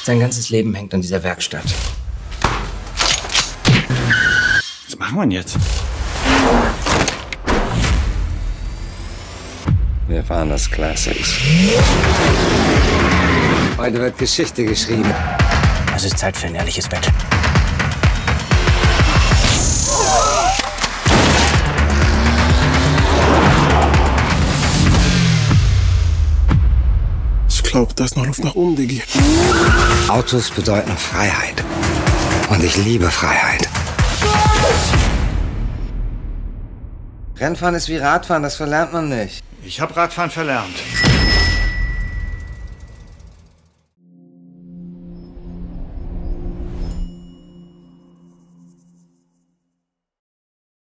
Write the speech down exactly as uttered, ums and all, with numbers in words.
Sein ganzes Leben hängt an dieser Werkstatt. Was machen wir denn jetzt? Wir fahren das Classics. Heute wird Geschichte geschrieben. Es ist Zeit für ein ehrliches Bett. Ich glaube, da ist noch Luft nach oben, Diggi. Autos bedeuten Freiheit. Und ich liebe Freiheit. Rennfahren ist wie Radfahren, das verlernt man nicht. Ich habe Radfahren verlernt.